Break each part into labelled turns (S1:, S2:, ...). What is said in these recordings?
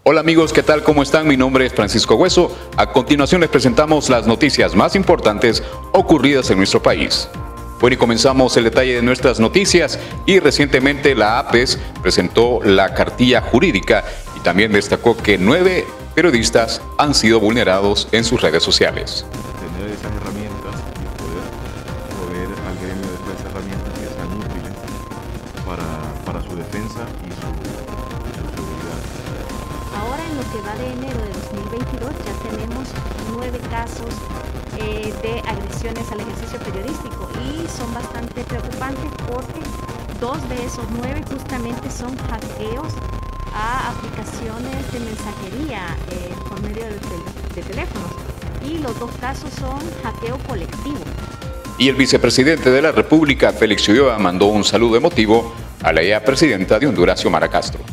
S1: Hola amigos, ¿qué tal? ¿Cómo están? Mi nombre es Francisco Hueso. A continuación les presentamos las noticias más importantes ocurridas en nuestro país. Bueno, y comenzamos el detalle de nuestras noticias y recientemente la APES presentó la cartilla jurídica y también destacó que 9 periodistas han sido vulnerados en sus redes sociales.
S2: Tener esas herramientas y poder proveer al gremio de estas herramientas que sean útiles para su defensa y su seguridad.
S3: Ahora en lo que va de enero de 2022 ya tenemos 9 casos de agresiones al ejercicio periodístico y son bastante preocupantes porque 2 de esos 9 justamente son hackeos a aplicaciones de mensajería por medio de teléfonos y los 2 casos son hackeo colectivo.
S1: Y el vicepresidente de la República, Félix Ulloa, mandó un saludo emotivo a la ya presidenta de Honduras, Xiomara Castro.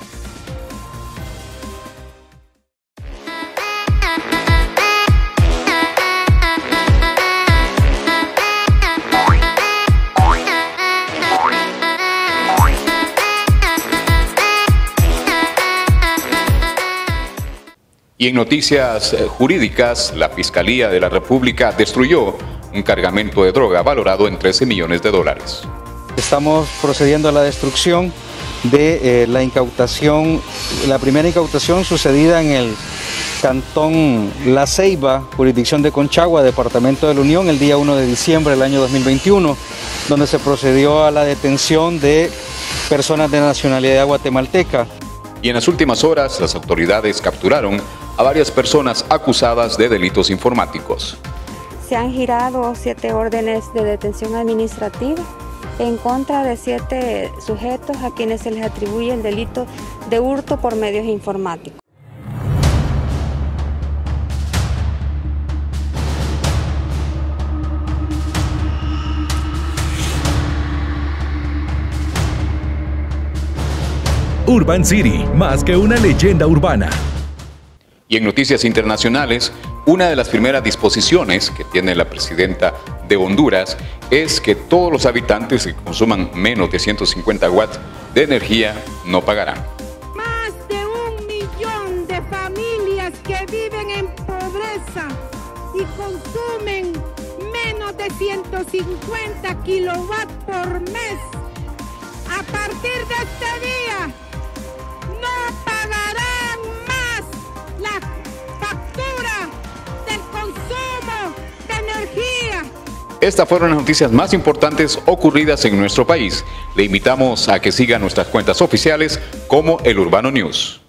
S1: Y en noticias jurídicas, la Fiscalía de la República destruyó un cargamento de droga valorado en $13 millones.
S4: Estamos procediendo a la destrucción de la incautación, la primera incautación sucedida en el cantón La Ceiba, jurisdicción de Conchagua, departamento de la Unión, el día 1 de diciembre del año 2021, donde se procedió a la detención de personas de nacionalidad guatemalteca.
S1: Y en las últimas horas, las autoridades capturaron a varias personas acusadas de delitos informáticos.
S5: Se han girado 7 órdenes de detención administrativa en contra de 7 sujetos a quienes se les atribuye el delito de hurto por medios informáticos.
S6: Urban City, más que una leyenda urbana.
S1: Y en noticias internacionales, una de las primeras disposiciones que tiene la presidenta de Honduras es que todos los habitantes que consuman menos de 150 watts de energía no pagarán.
S7: Más de 1 millón de familias que viven en pobreza y consumen menos de 150 kilowatts por mes. A partir de este día, no pagarán más la factura del consumo de energía.
S1: Estas fueron las noticias más importantes ocurridas en nuestro país. Le invitamos a que siga nuestras cuentas oficiales como El Urbano News.